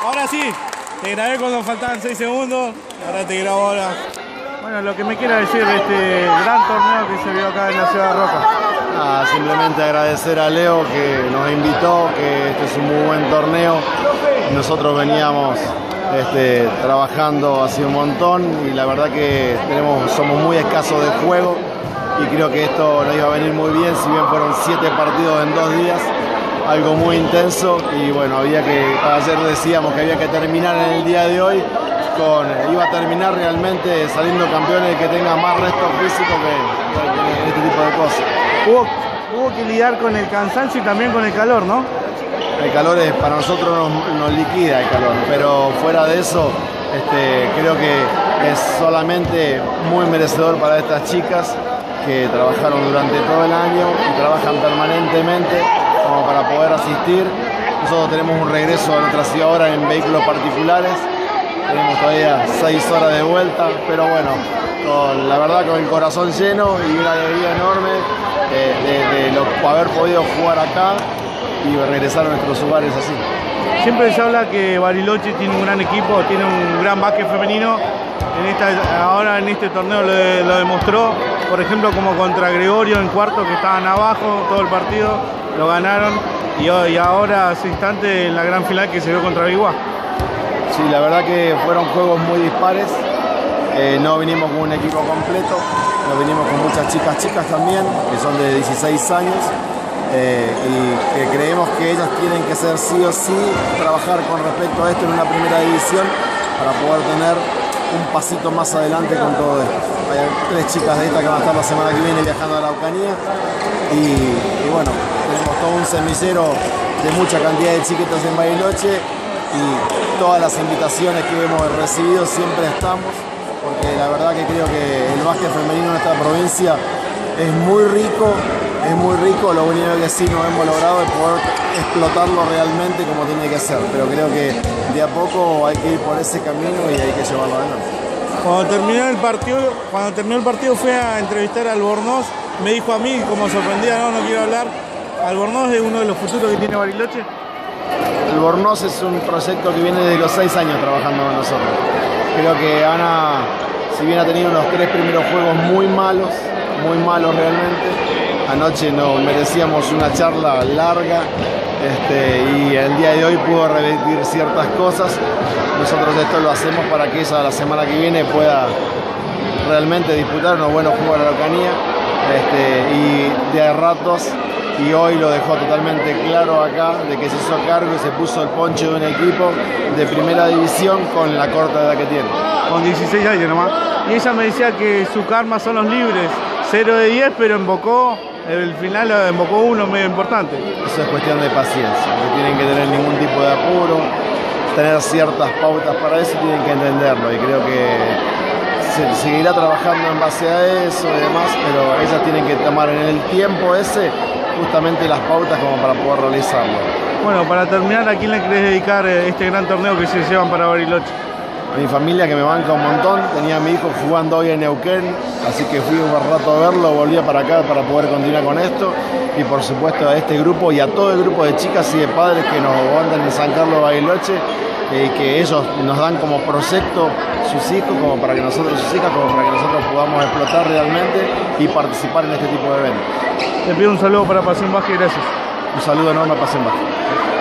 Ahora sí, te grabé cuando faltaban 6 segundos, ahora te grabo ahora. Bueno, lo que me quiera decir de este gran torneo que se vio acá en la ciudad de Roca. Simplemente agradecer a Leo que nos invitó, que este es un muy buen torneo. Nosotros veníamos trabajando hace un montón y la verdad que somos muy escasos de juego y creo que esto nos iba a venir muy bien, si bien fueron 7 partidos en 2 días, algo muy intenso y bueno, ayer decíamos que había que terminar en el día de hoy, iba a terminar realmente saliendo campeones que tengan más resto físico que este tipo de cosas. Hubo que lidiar con el cansancio y también con el calor, ¿no? El calor para nosotros nos liquida el calor, pero fuera de eso creo que es solamente muy merecedor para estas chicas que trabajaron durante todo el año y trabajan permanentemente como para poder asistir. Nosotros tenemos un regreso a nuestra ciudad ahora en vehículos particulares, tenemos todavía 6 horas de vuelta, pero bueno, la verdad con el corazón lleno y una alegría enorme de haber podido jugar acá y regresar a nuestros hogares así. Siempre se habla que Bariloche tiene un gran equipo, tiene un gran básquet femenino. Ahora en este torneo lo demostró, por ejemplo como contra Gregorio en cuarto, que estaban abajo todo el partido, lo ganaron y ahora hace instante en la gran final que se vio contra Biguá. Sí, la verdad que fueron juegos muy dispares, no vinimos con un equipo completo, no vinimos con muchas chicas también, que son de 16 años. Y que creemos que ellas tienen que ser sí o sí trabajar con respecto a esto en una primera división para poder tener un pasito más adelante con todo esto. Hay 3 chicas de esta que van a estar la semana que viene viajando a la Araucanía y bueno, tenemos todo un semillero de mucha cantidad de chiquitas en Bariloche y todas las invitaciones que hemos recibido siempre estamos, porque la verdad que creo que el básquet femenino en esta provincia es muy rico, lo único que sí no hemos logrado es poder explotarlo realmente como tiene que ser, pero creo que de a poco hay que ir por ese camino y hay que llevarlo adelante. Cuando terminó el partido fui a entrevistar a Albornoz, me dijo a mí, como sorprendida, no quiero hablar, Albornoz es uno de los futuros que tiene Bariloche. Albornoz es un proyecto que viene desde los 6 años trabajando con nosotros. Creo que Ana, si bien ha tenido unos 3 primeros juegos muy malos realmente, anoche nos merecíamos una charla larga y el día de hoy pudo revertir ciertas cosas. Nosotros esto lo hacemos para que ella la semana que viene pueda realmente disputar unos buenos juegos de la Araucanía y de ratos, y hoy lo dejó totalmente claro acá, de que se hizo cargo y se puso el poncho de un equipo de primera división con la corta edad que tiene. Con 16 años nomás. Y ella me decía que su karma son los libres, 0 de 10, pero el final embocó uno medio importante. Eso es cuestión de paciencia, no tienen que tener ningún tipo de apuro, tener ciertas pautas para eso, tienen que entenderlo y creo que se seguirá trabajando en base a eso y demás, pero ellas tienen que tomar en el tiempo ese justamente las pautas como para poder realizarlo. Bueno, para terminar, ¿a quién le querés dedicar este gran torneo que se llevan para Bariloche? A mi familia, que me banca un montón, tenía a mi hijo jugando hoy en Neuquén, así que fui un rato a verlo, volvía para acá para poder continuar con esto, y por supuesto a este grupo y a todo el grupo de chicas y de padres que nos andan en San Carlos, Bariloche, que ellos nos dan como proyecto sus hijos, como para que nosotros podamos explotar realmente y participar en este tipo de eventos. Te pido un saludo para Pasión Básquet, gracias. Un saludo enorme a Pasión Básquet.